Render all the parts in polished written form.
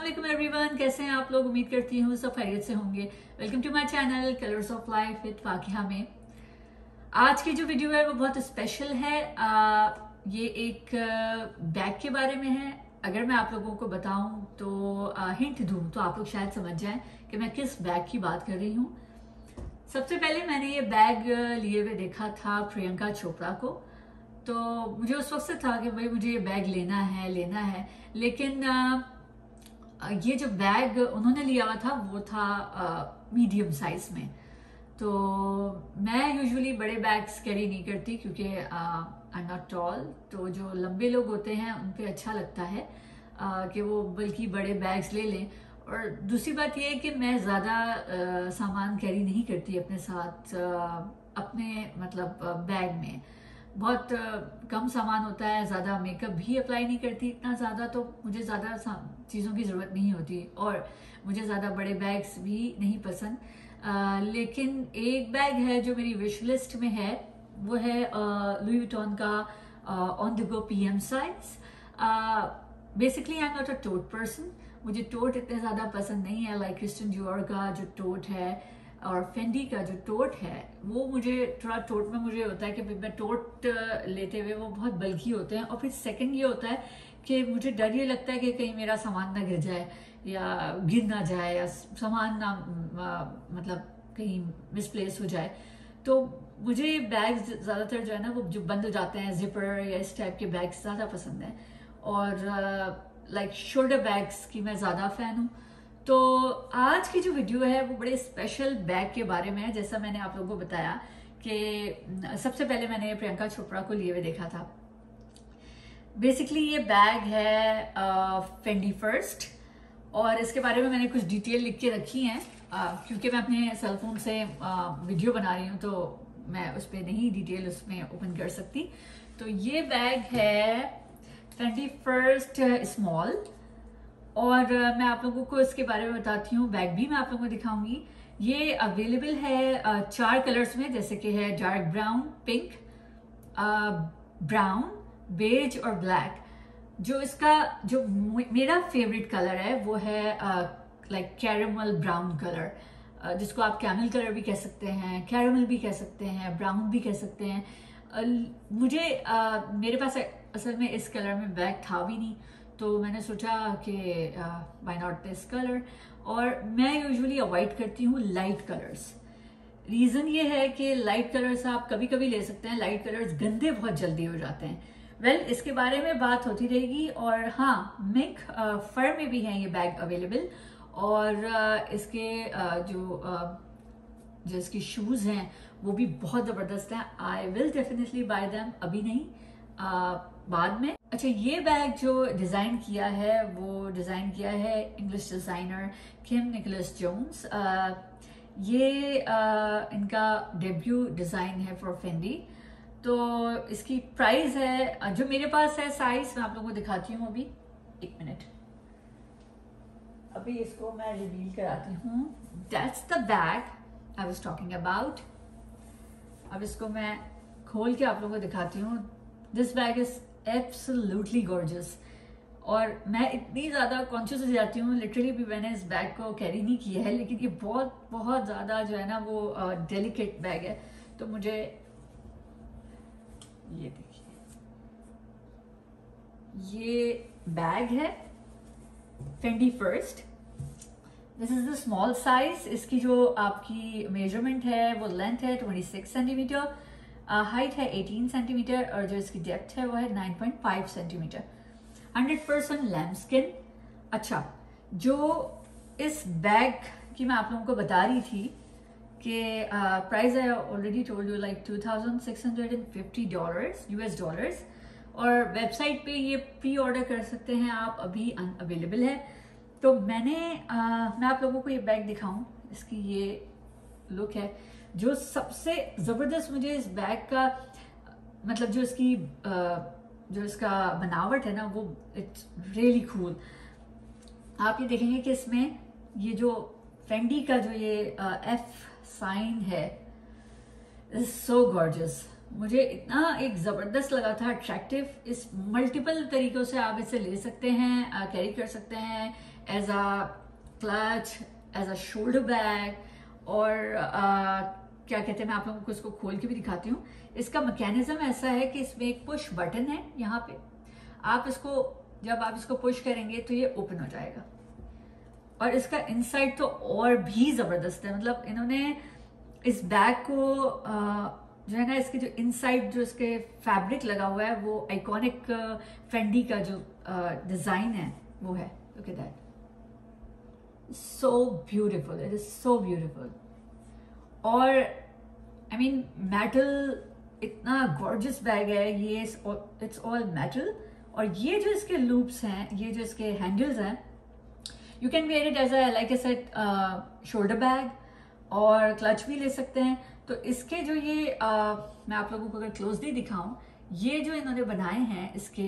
अस्सलाम एवरीवन, कैसे हैं आप लोग। उम्मीद करती हूँ सब खैरियत से होंगे। Welcome to my channel colours of life with Fakiha में आज की जो वीडियो है वो बहुत स्पेशल है। ये एक बैग के बारे में है। अगर मैं आप लोगों को बताऊं तो हिंट दूं तो आप लोग शायद समझ जाएं कि मैं किस बैग की बात कर रही हूँ। सबसे पहले मैंने ये बैग लिए हुए देखा था प्रियंका चोपड़ा को, तो मुझे उस वक्त से था कि भाई मुझे ये बैग लेना है। लेकिन ये जो बैग उन्होंने लिया हुआ था वो था मीडियम साइज में। तो मैं यूजुअली बड़े बैग्स कैरी नहीं करती क्योंकि आई एम नॉट टॉल, तो जो लंबे लोग होते हैं उन पे अच्छा लगता है कि वो बल्कि बड़े बैग्स ले लें। और दूसरी बात ये है कि मैं ज़्यादा सामान कैरी नहीं करती अपने साथ, अपने मतलब बैग में बहुत कम सामान होता है। ज़्यादा मेकअप भी अप्लाई नहीं करती इतना ज़्यादा, तो मुझे ज़्यादा चीज़ों की ज़रूरत नहीं होती और मुझे ज़्यादा बड़े बैग्स भी नहीं पसंद। लेकिन एक बैग है जो मेरी विश लिस्ट में है, वो है लुई विटॉन का on the go PM size. Basically I am not a tote person, मुझे टोट इतने ज़्यादा पसंद नहीं है। लाइक क्रिस्टियन डियोर का जो टोट है और फेंडी का जो टोट है वो मुझे थोड़ा टोट में मुझे होता है कि मैं टोट लेते हुए वो बहुत बल्कि होते हैं। और फिर सेकंड ये होता है कि मुझे डर ये लगता है कि कहीं मेरा सामान ना गिर जाए या गिर ना जाए या सामान ना मतलब कहीं मिसप्लेस हो जाए। तो मुझे बैग्स ज़्यादातर जो है ना वो जो बंद हो जाते हैं, जिपर या इस टाइप के बैग्स ज़्यादा पसंद हैं। और लाइक शोल्डर बैग्स की मैं ज़्यादा फ़ैन हूँ। तो आज की जो वीडियो है वो बड़े स्पेशल बैग के बारे में है। जैसा मैंने आप लोगों को बताया कि सबसे पहले मैंने प्रियंका चोपड़ा को लिए हुए देखा था। बेसिकली ये बैग है फेंडी फर्स्ट, और इसके बारे में मैंने कुछ डिटेल लिख के रखी हैं क्योंकि मैं अपने सेलफोन से वीडियो बना रही हूँ तो मैं उस पर नहीं डिटेल उसमें ओपन कर सकती। तो ये बैग है फेंडी फर्स्ट स्मॉल, और मैं आप लोगों को इसके बारे में बताती हूँ। बैग भी मैं आप लोगों को दिखाऊंगी। ये अवेलेबल है 4 कलर्स में, जैसे कि है dark brown, pink, brown, beige और ब्लैक। जो इसका जो मेरा फेवरेट कलर है वो है लाइक कैरेमल ब्राउन कलर, जिसको आप कैमल कलर भी कह सकते हैं, कैरेमल भी कह सकते हैं, ब्राउन भी कह सकते हैं। मुझे मेरे पास असल में इस कलर में बैग था भी नहीं, तो मैंने सोचा कि व्हाई नॉट दिस कलर। और मैं यूजुअली अवॉइड करती हूँ लाइट कलर्स। रीज़न ये है कि लाइट कलर्स आप कभी कभी ले सकते हैं, लाइट कलर्स गंदे बहुत जल्दी हो जाते हैं। इसके बारे में बात होती रहेगी। और हाँ, मिंक फर में भी है ये बैग अवेलेबल, और इसके जो इसकी शूज़ हैं वो भी बहुत ज़बरदस्त हैं। I will definitely buy them, अभी नहीं बाद में। अच्छा, ये बैग जो डिज़ाइन किया है वो डिज़ाइन किया है English designer Kim Nicholas Jones. ये इनका डेब्यू डिज़ाइन है फॉर फेंडी। तो इसकी प्राइस है जो मेरे पास है साइज, मैं आप लोगों को दिखाती हूँ अभी। एक मिनट, अभी इसको मैं रिवील कराती हूँ। That's the bag I was talking about. अब इसको मैं खोल के आप लोगों को दिखाती हूँ। This bag is absolutely gorgeous, और मैं इतनी ज़्यादा कॉन्शियस हो जाती हूँ लिटरली भी मैंने इस बैग को कैरी नहीं किया है, लेकिन ये बहुत बहुत ज़्यादा जो है ना वो डेलिकेट बैग है। तो मुझे ये देखिए, ये बैग है Fendi first. This is the small size. इसकी जो आपकी मेजरमेंट है वो लेंथ है 26 सेंटीमीटर, हाइट है 18 सेंटीमीटर, और जो इसकी डेप्थ है वो है 9.5 सेंटीमीटर। 100% lamb skin. अच्छा, जो इस बैग की मैं आप लोगों को बता रही थी कि प्राइस है already told you like $2,650 US dollars, और वेबसाइट पे ये प्री ऑर्डर कर सकते हैं आप, अभी अनअवेलेबल है। तो मैं आप लोगों को ये बैग दिखाऊं। इसकी ये लुक है। जो सबसे ज़बरदस्त मुझे इस बैग का मतलब जो इसका बनावट है ना वो इट्स रियली कूल। आप ये देखेंगे कि इसमें ये जो फेंडी का जो ये F साइन है इज सो गॉर्जियस। मुझे इतना एक ज़बरदस्त लगा था, अट्रैक्टिव। इस मल्टीपल तरीकों से आप इसे ले सकते हैं, कैरी कर सकते हैं, as a clutch, as a shoulder bag, और क्या कहते हैं, मैं आप लोगों को इसको खोल के भी दिखाती हूँ। इसका मैकेनिज्म ऐसा है कि इसमें एक पुश बटन है यहाँ पे, आप इसको जब आप इसको पुश करेंगे तो ये ओपन हो जाएगा। और इसका इनसाइड तो और भी जबरदस्त है, मतलब इन्होंने इस बैग को जो है ना, इसके जो इनसाइड जो इसके फैब्रिक लगा हुआ है वो आइकॉनिक फेंडी का जो डिजाइन है वो है। Look at that, so beautiful, it is so beautiful. और आई मीन मेटल, इतना गॉर्जियस बैग है ये, इट्स ऑल मेटल। और ये जो इसके लूप्स हैं, ये जो इसके हैंडल्स हैं, you can wear it as a like a set shoulder bag, और क्लच भी ले सकते हैं। तो इसके जो ये मैं आप लोगों को अगर क्लोजली दिखाऊं, ये जो इन्होंने बनाए हैं इसके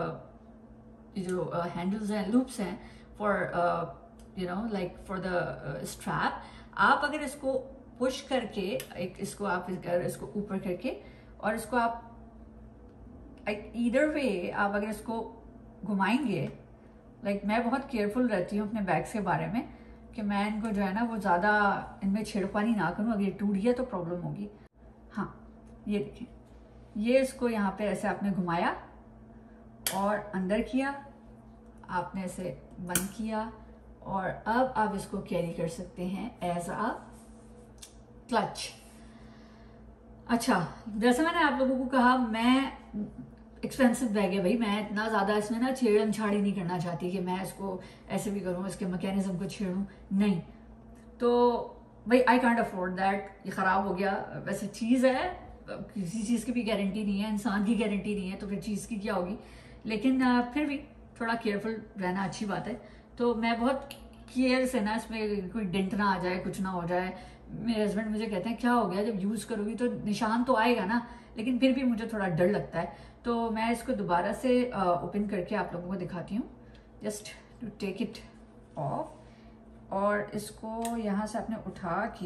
जो हैंडल्स हैं, लूप्स हैं for you know like for the strap. आप अगर इसको पुश करके इसको आप इसको ऊपर करके और इसको आप ईदर वे आप अगर इसको घुमाएंगे, लाइक मैं बहुत केयरफुल रहती हूँ अपने बैग्स के बारे में कि मैं इनको जो है ना वो ज़्यादा इनमें छेड़खानी ना करूँ, अगर ये टूट गया तो प्रॉब्लम होगी। हाँ, ये देखें, ये इसको यहाँ पे ऐसे आपने घुमाया और अंदर किया, आपने इसे बंद किया, और अब आप इसको कैरी कर सकते हैं एज अ क्लच। अच्छा, जैसे मैंने आप लोगों को कहा, मैं एक्सपेंसिव बैग है भाई, मैं इतना ज़्यादा इसमें ना छेड़न छाड़ी नहीं करना चाहती कि मैं इसको ऐसे भी करूँ, इसके मैकेनिज्म को छेड़ूँ, नहीं। तो भाई आई कांट अफोर्ड दैट, ये ख़राब हो गया। वैसे चीज़ है, किसी चीज़ की भी गारंटी नहीं है, इंसान की गारंटी नहीं है, तो फिर चीज़ की क्या होगी। लेकिन फिर भी थोड़ा केयरफुल रहना अच्छी बात है। तो मैं बहुत केयर से ना इसमें कोई डेंट ना आ जाए, कुछ ना हो जाए। मेरे हस्बैंड मुझे कहते हैं क्या हो गया, जब यूज़ करोगी तो निशान तो आएगा ना, लेकिन फिर भी मुझे थोड़ा डर लगता है। तो मैं इसको दोबारा से ओपन करके आप लोगों को दिखाती हूँ, just to take it off. और इसको यहाँ से आपने उठा के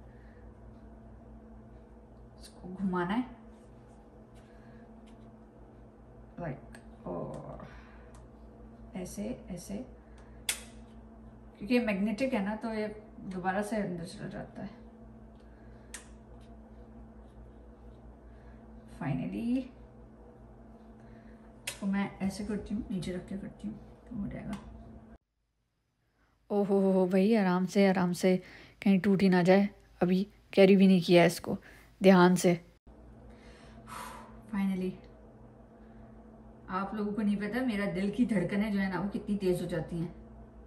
इसको घुमाना है, लाइक, और ऐसे ऐसे, क्योंकि ये मैग्नेटिक है ना तो ये दोबारा से अंदर चला जाता है। फाइनली इसको मैं ऐसे करती हूँ, नीचे रख के करती हूँ तो हो जाएगा। ओहो हो भाई, आराम से कहीं टूट ही ना जाए। अभी कैरी भी नहीं किया है इसको ध्यान से। फाइनली, आप लोगों को नहीं पता मेरा दिल की धड़कनें जो है ना वो कितनी तेज हो जाती हैं।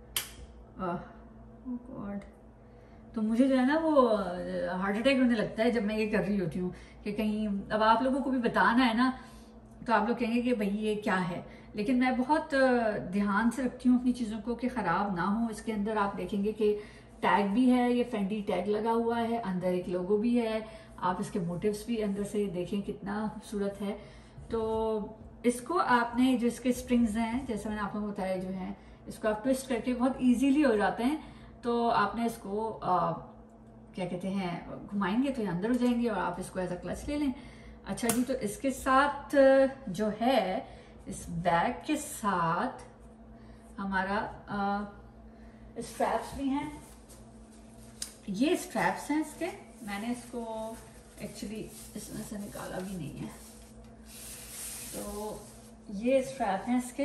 ओह गॉड, तो मुझे जो है ना वो हार्ट अटैक होने लगता है जब मैं ये कर रही होती हूँ कि कहीं, अब आप लोगों को भी बताना है ना, तो आप लोग कहेंगे कि भाई ये क्या है। लेकिन मैं बहुत ध्यान से रखती हूँ अपनी चीज़ों को कि ख़राब ना हो। इसके अंदर आप देखेंगे कि टैग भी है, ये फेंडी टैग लगा हुआ है, अंदर एक लोगो भी है, आप इसके मोटिव्स भी अंदर से देखें कितना खूबसूरत है। तो इसको आपने, जो इसके स्ट्रिंग्स हैं जैसे मैंने आप लोगों को बताया, जो है इसको आप ट्विस्ट करके बहुत ईजीली हो जाते हैं। तो आपने इसको क्या कहते हैं, घुमाएंगे तो ये अंदर हो जाएंगे और आप इसको एज अ क्लच ले लें। अच्छा जी, तो इसके साथ जो है, इस बैग के साथ हमारा स्ट्रैप्स भी हैं। ये स्ट्रैप्स हैं इसके, मैंने इसको एक्चुअली इसमें से निकाला भी नहीं है। तो ये स्ट्रैप हैं इसके,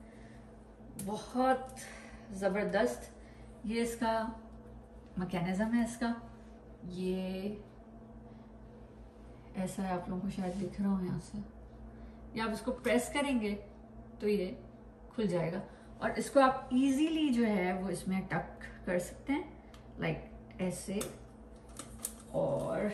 बहुत ज़बरदस्त। ये इसका मैकेनिज्म है इसका, ये ऐसा है, आप लोगों को शायद दिख रहा हो यहाँ से। या आप इसको प्रेस करेंगे तो ये खुल जाएगा, और इसको आप इजीली जो है वो इसमें टक कर सकते हैं, लाइक ऐसे। और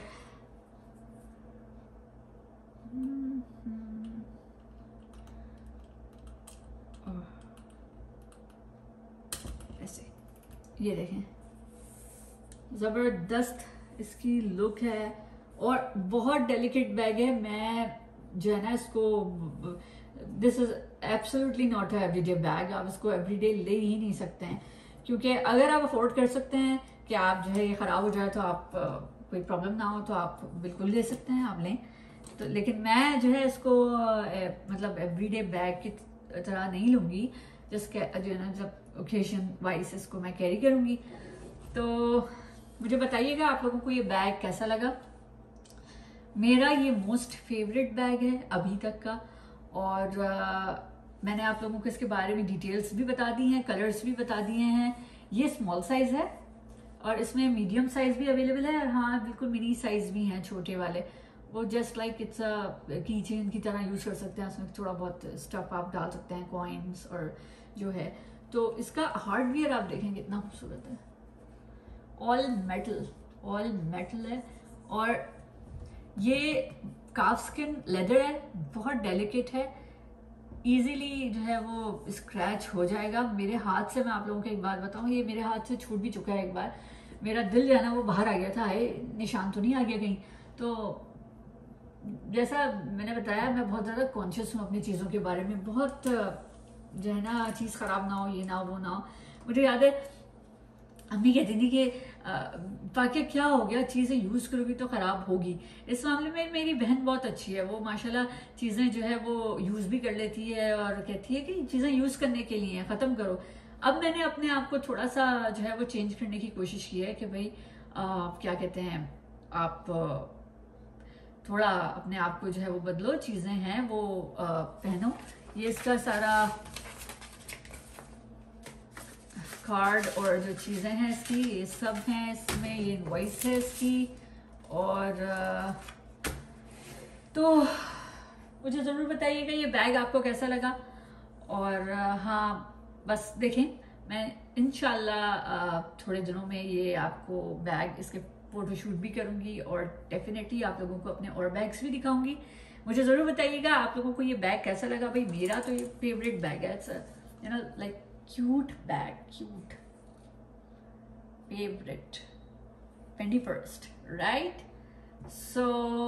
ऐसे, ये देखें, ज़बरदस्त इसकी लुक है और बहुत डेलिकेट बैग है। मैं जो है ना इसको, this is absolutely not a everyday bag. आप इसको एवरीडे ले ही नहीं सकते हैं, क्योंकि अगर आप अफोर्ड कर सकते हैं कि आप जो है ये ख़राब हो जाए तो आप कोई प्रॉब्लम ना हो तो आप बिल्कुल ले सकते हैं, आप लें। तो लेकिन मैं जो है इसको मतलब एवरीडे बैग की तरह नहीं लूँगी, जिसके जो है ना, जब ओकेजन वाइज इसको मैं कैरी करूंगी। तो मुझे बताइएगा आप लोगों को ये बैग कैसा लगा। मेरा ये मोस्ट फेवरेट बैग है अभी तक का, और मैंने आप लोगों को इसके बारे में डिटेल्स भी बता दी हैं, कलर्स भी बता दिए हैं। ये स्मॉल साइज है और इसमें मीडियम साइज भी अवेलेबल है, और हाँ बिल्कुल मिनी साइज भी हैं छोटे वाले। वो जस्ट लाइक इट्स अ की चेन की तरह यूज कर सकते हैं, उसमें थोड़ा बहुत स्टफ आप डाल सकते हैं, कॉइन्स और जो है। तो इसका हार्डवेयर आप देखें कितना खूबसूरत है, ऑल मेटल है, और ये काफ स्किन लेदर है, बहुत डेलिकेट है, इजीली जो है वो स्क्रैच हो जाएगा। मेरे हाथ से मैं आप लोगों को एक बात बताऊं, ये मेरे हाथ से छूट भी चुका है एक बार, मेरा दिल जो है ना वो बाहर आ गया था, निशान तो नहीं आ गया कहीं। तो जैसा मैंने बताया, मैं बहुत ज़्यादा कॉन्शियस हूँ अपनी चीज़ों के बारे में, बहुत जो है ना चीज़ ख़राब ना हो, ये ना हो वो ना हो। मुझे याद है अम्मी कहती थी कि वाकई क्या हो गया, चीज़ें यूज़ करोगी तो ख़राब होगी। इस मामले में मेरी बहन बहुत अच्छी है, वो माशाल्लाह चीज़ें जो है वो यूज़ भी कर लेती है और कहती है कि चीज़ें यूज़ करने के लिए ख़त्म करो। अब मैंने अपने आप को थोड़ा सा जो है वो चेंज करने की कोशिश की है कि भाई क्या कहते हैं, आप थोड़ा अपने आप को जो है वो बदलो, चीज़ें हैं वो पहनो। ये इसका सारा कार्ड और जो चीज़ें हैं इसकी, ये सब हैं इसमें, ये इनवॉइस है इसकी। और तो मुझे ज़रूर बताइएगा ये बैग आपको कैसा लगा। और हाँ बस देखें, मैं इंशाल्लाह थोड़े दिनों में ये आपको बैग इसके फोटोशूट भी करूंगी, और डेफिनेटली आप लोगों को अपने और बैग्स भी दिखाऊंगी। मुझे ज़रूर बताइएगा आप लोगों को ये बैग कैसा लगा। भाई मेरा तो ये फेवरेट बैग है, it's you know like cute bag, cute favourite 21st right. So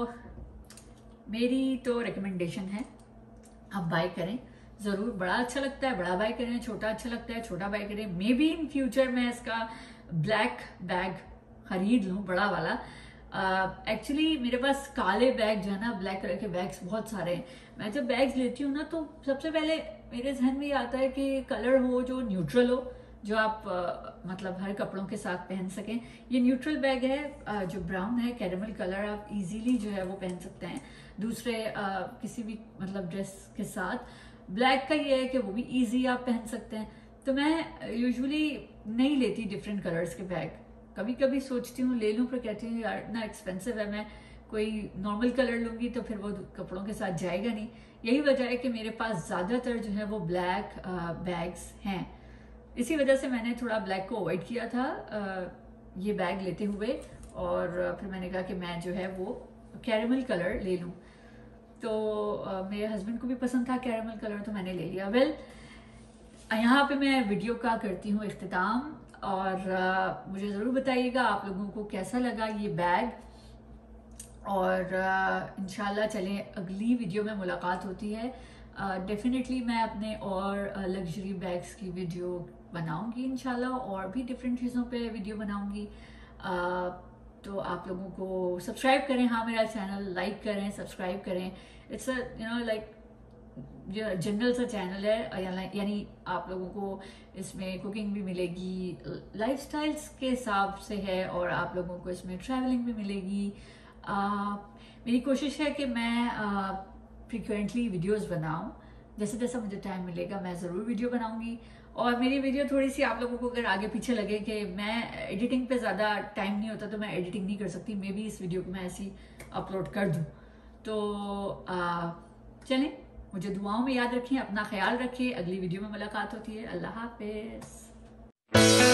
मेरी तो रिकमेंडेशन है, आप बाय करें ज़रूर। बड़ा अच्छा लगता है बड़ा बाय करें, छोटा अच्छा लगता है छोटा बाय करें। मे बी इन फ्यूचर मैं इसका ब्लैक बैग खरीद लूँ, बड़ा वाला। एक्चुअली मेरे पास काले बैग जो है ना, ब्लैक कलर के बैग्स बहुत सारे हैं। मैं जब बैग्स लेती हूँ ना तो सबसे पहले मेरे जहन में ये आता है कि कलर हो जो न्यूट्रल हो, जो आप मतलब हर कपड़ों के साथ पहन सकें। ये न्यूट्रल बैग है, जो ब्राउन है, कैरेमल कलर, आप इजीली जो है वो पहन सकते हैं दूसरे किसी भी मतलब ड्रेस के साथ। ब्लैक का ये है कि वो भी इजी आप पहन सकते हैं। तो मैं यूजुअली नहीं लेती डिफरेंट कलर्स के बैग, कभी कभी सोचती हूँ ले लूँ, फिर कहती हूँ यार इतना एक्सपेंसिव है, मैं कोई नॉर्मल कलर लूंगी तो फिर वो कपड़ों के साथ जाएगा नहीं। यही वजह है कि मेरे पास ज़्यादातर जो है वो ब्लैक बैग्स हैं। इसी वजह से मैंने थोड़ा ब्लैक को अवॉइड किया था ये बैग लेते हुए, और फिर मैंने कहा कि मैं जो है वो कैरेमल कलर ले लूँ। तो मेरे हस्बैंड को भी पसंद था कैरेमल कलर, तो मैंने ले लिया। वेल यहाँ पे मैं वीडियो का करती हूँ इख्तिताम, और मुझे ज़रूर बताइएगा आप लोगों को कैसा लगा ये बैग। और इंशाल्लाह चलें अगली वीडियो में मुलाकात होती है। डेफिनेटली मैं अपने और लग्जरी बैग्स की वीडियो बनाऊंगी इंशाल्लाह, और भी डिफरेंट चीज़ों पे वीडियो बनाऊंगी। तो आप लोगों को सब्सक्राइब करें, हाँ मेरा चैनल लाइक करें, सब्सक्राइब करें। It's a you know like general सा चैनल है, यानी आप लोगों को इसमें कुकिंग भी मिलेगी, लाइफस्टाइल्स के हिसाब से है, और आप लोगों को इसमें ट्रैवलिंग भी मिलेगी। मेरी कोशिश है कि मैं फ्रिक्वेंटली वीडियोस बनाऊं, जैसे जैसा मुझे टाइम मिलेगा मैं ज़रूर वीडियो बनाऊंगी। और मेरी वीडियो थोड़ी सी आप लोगों को अगर आगे पीछे लगे कि मैं एडिटिंग पे ज़्यादा टाइम नहीं होता तो मैं एडिटिंग नहीं कर सकती, मे बी इस वीडियो को मैं ऐसी अपलोड कर दूँ। तो चलें, मुझे दुआओं में याद रखें, अपना ख्याल रखें। अगली वीडियो में मुलाकात होती है। अल्लाह हाफिज़।